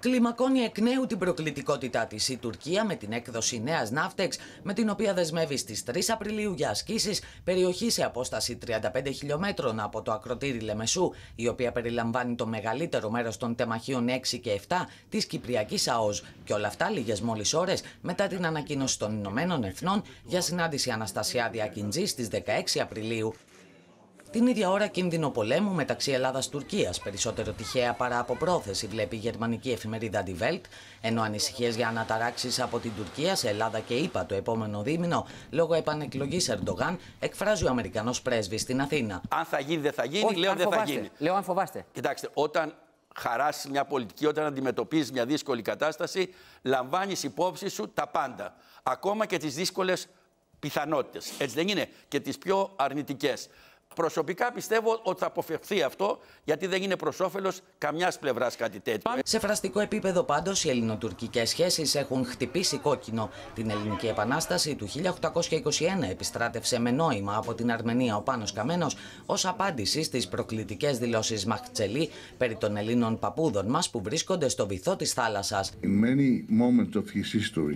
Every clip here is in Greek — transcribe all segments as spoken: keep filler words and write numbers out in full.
Κλιμακώνει εκ νέου την προκλητικότητά της η Τουρκία με την έκδοση νέας ναύτεξ, με την οποία δεσμεύει στις τρεις Απριλίου για ασκήσεις περιοχή σε απόσταση τριάντα πέντε χιλιομέτρων από το ακροτήρι Λεμεσού, η οποία περιλαμβάνει το μεγαλύτερο μέρος των τεμαχίων έξι και επτά της Κυπριακής ΑΟΣ. Και όλα αυτά λίγες μόλις ώρες μετά την ανακοίνωση των Ηνωμένων Εθνών για συνάντηση Αναστασιάδη Ακιντζή στις δεκαέξι Απριλίου. Την ίδια ώρα κίνδυνο πολέμου μεταξύ Ελλάδας-Τουρκίας, περισσότερο τυχαία παρά από πρόθεση, βλέπει η γερμανική εφημερίδα Die Welt, ενώ ανησυχίες για αναταράξεις από την Τουρκία σε Ελλάδα και ΗΠΑ το επόμενο δίμηνο, λόγω επανεκλογής Ερντογάν, εκφράζει ο Αμερικανός πρέσβης στην Αθήνα. Αν θα γίνει, δεν θα γίνει, Όχι, λέω δεν φοβάστε. θα γίνει. Λέω αν φοβάστε. Κοιτάξτε, όταν χαράσεις μια πολιτική, όταν αντιμετωπίζεις μια δύσκολη κατάσταση, λαμβάνεις υπόψη σου τα πάντα. Ακόμα και τις δύσκολες πιθανότητες. Έτσι δεν είναι? Και τις πιο αρνητικές. Προσωπικά πιστεύω ότι θα αποφευχθεί αυτό, γιατί δεν είναι προς όφελος καμιάς πλευράς κάτι τέτοιο. Σε φραστικό επίπεδο πάντως οι ελληνοτουρκικές σχέσεις έχουν χτυπήσει κόκκινο. Την Ελληνική Επανάσταση του χίλια οκτακόσια είκοσι ένα επιστράτευσε με νόημα από την Αρμενία ο Πάνος Καμένος ως απάντηση στις προκλητικές δηλώσεις Μαχτσελή περί των Ελλήνων παππούδων μας που βρίσκονται στο βυθό της θάλασσας. In many moments of his history,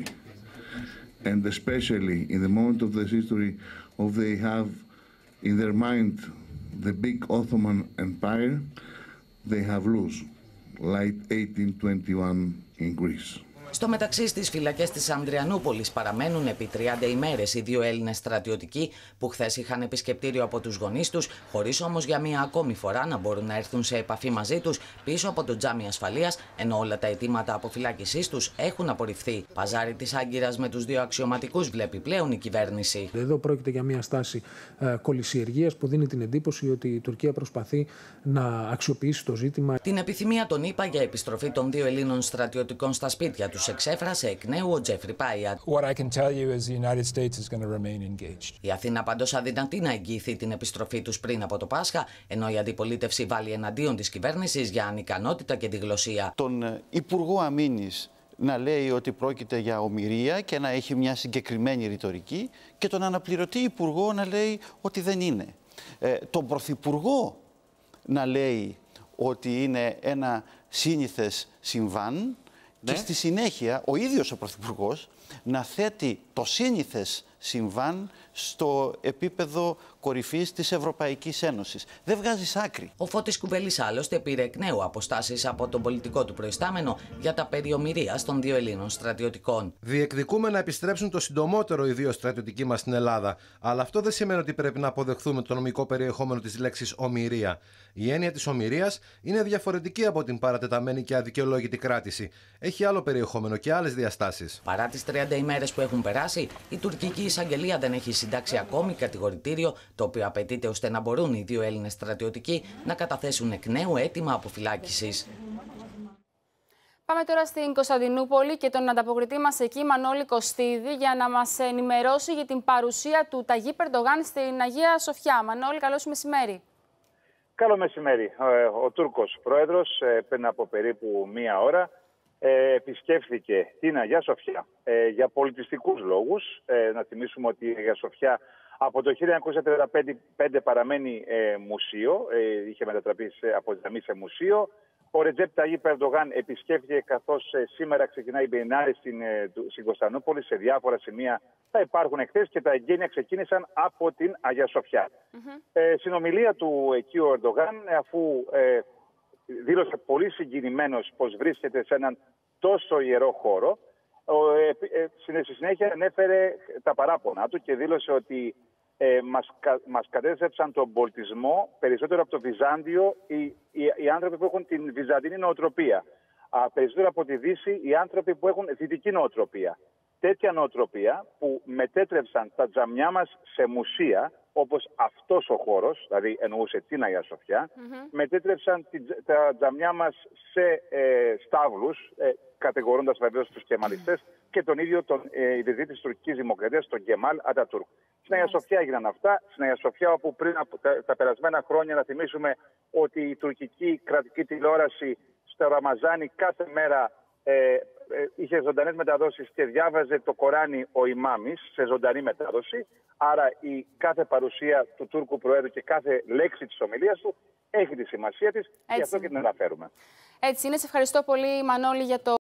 and especially in the moment of the history of they have in their mind the big Ottoman Empire, they have lost, like eighteen twenty-one in Greece. Στο μεταξύ, στις φυλακές της Ανδριανούπολης παραμένουν επί τριάντα ημέρες οι δύο Έλληνες στρατιωτικοί που χθες είχαν επισκεπτήριο από τους γονείς τους, χωρίς όμως για μία ακόμη φορά να μπορούν να έρθουν σε επαφή μαζί τους πίσω από το τζάμι ασφαλείας, ενώ όλα τα αιτήματα αποφυλάκησής τους έχουν απορριφθεί. Παζάρι της Άγκυρας με τους δύο αξιωματικούς βλέπει πλέον η κυβέρνηση. Εδώ πρόκειται για μια στάση ε, κολυσιεργίας που δίνει την εντύπωση ότι η Τουρκία προσπαθεί να αξιοποιήσει το ζήτημα. Την επιθυμία των ΗΠΑ για επιστροφή των δύο Ελλήνων στρατιωτικών στα σπίτια τους εξέφρασε εκ νέου ο Τζέφρι Πάιατ. Η Αθήνα πάντως αδυνατεί να εγγυηθεί την επιστροφή τους πριν από το Πάσχα, ενώ η αντιπολίτευση βάλει εναντίον της κυβέρνησης για ανικανότητα και διγλωσία. Τον Υπουργό Αμήνης να λέει ότι πρόκειται για ομηρία και να έχει μια συγκεκριμένη ρητορική, και τον αναπληρωτή Υπουργό να λέει ότι δεν είναι. Ε, τον Πρωθυπουργό να λέει ότι είναι ένα σύνηθες συμβάν. Ναι. Και στη συνέχεια ο ίδιος ο Πρωθυπουργός να θέτει το σύνηθες συμβάν στο επίπεδο κορυφής της Ευρωπαϊκής Ένωσης. Δεν βγάζεις άκρη. Ο Φώτης Κουβέλης άλλωστε πήρε εκ νέου αποστάσεις από τον πολιτικό του προϊστάμενο για τα περί ομηρίας των δύο Ελλήνων στρατιωτικών. Διεκδικούμε να επιστρέψουν το συντομότερο οι δύο στρατιωτικοί μας στην Ελλάδα. Αλλά αυτό δεν σημαίνει ότι πρέπει να αποδεχθούμε το νομικό περιεχόμενο της λέξης ομηρία. Η έννοια της ομηρίας είναι διαφορετική από την παρατεταμένη και αδικαιολόγητη κράτηση. Έχει άλλο περιεχόμενο και άλλες διαστάσεις. Παρά τις τριάντα ημέρες που έχουν περάσει, η τουρκική εισαγγελία δεν έχει συντάξει ακόμη κατηγορητήριο, το οποίο απαιτείται ώστε να μπορούν οι δύο Έλληνες στρατιωτικοί να καταθέσουν εκ νέου αίτημα αποφυλάκησης. Πάμε τώρα στην Κωνσταντινούπολη και τον ανταποκριτή μας εκεί, Μανώλη Κωστίδη, για να μας ενημερώσει για την παρουσία του Ταγίπ Ερντογάν στην Αγία Σοφιά. Μανώλη, καλώς μεσημέρι. Καλό μεσημέρι. Ο Τούρκος πρόεδρος πριν από περίπου μία ώρα επισκέφθηκε την Αγία Σοφιά για πολιτιστικούς λόγους. Να θυμίσουμε ότι η Αγία Σοφιά από το χίλια εννιακόσια τριάντα πέντε παραμένει μουσείο, είχε μετατραπεί από τζαμί σε μουσείο. Ο Ρετζέπ Ταγίπ Ερντογάν επισκέφθηκε, καθώς σήμερα ξεκινάει η Μπιενάλε στην, στην Κωνσταντινούπολη, σε διάφορα σημεία θα υπάρχουν εχθές και τα εγγένεια ξεκίνησαν από την Αγία Σοφιά. Mm-hmm. Ε, συνομιλία του εκεί ο Ερντογάν, αφού ε, δήλωσε πολύ συγκινημένος πως βρίσκεται σε έναν τόσο ιερό χώρο, ε, ε, στη συνέχεια ανέφερε τα παράπονα του και δήλωσε ότι Ε, μας, κα, μας κατέστρεψαν τον πολιτισμό περισσότερο από το Βυζάντιο οι, οι, οι άνθρωποι που έχουν την βυζαντινή νοοτροπία. Α, περισσότερο από τη Δύση οι άνθρωποι που έχουν δυτική νοοτροπία. Τέτοια νοοτροπία που μετέτρεψαν τα τζαμιά μας σε μουσεία, όπως αυτός ο χώρος, δηλαδή εννοούσε την Αγία Σοφιά, mm-hmm. μετέτρεψαν την, τα τζαμιά μας σε ε, στάβλους, ε, κατηγορώντας βεβαίως τους κεμαλιστές mm-hmm. και τον ίδιο τον ε, ιδρυτή της τουρκικής δημοκρατίας, τον Κεμάλ Ατατούρκ. Στην Αγία Σοφιά έγιναν αυτά. Στην Αγία Σοφιά, όπου πριν από τα, τα περασμένα χρόνια, να θυμίσουμε ότι η τουρκική κρατική τηλεόραση στο Ραμαζάνι κάθε μέρα ε, ε, είχε ζωντανές μεταδόσεις και διάβαζε το Κοράνι ο ημάμις σε ζωντανή μετάδοση. Άρα η κάθε παρουσία του Τούρκου Προέδρου και κάθε λέξη της ομιλίας του έχει τη σημασία της. Έτσι. Και αυτό και την αναφέρουμε. Έτσι είναι. Σε ευχαριστώ πολύ, Μανώλη, για το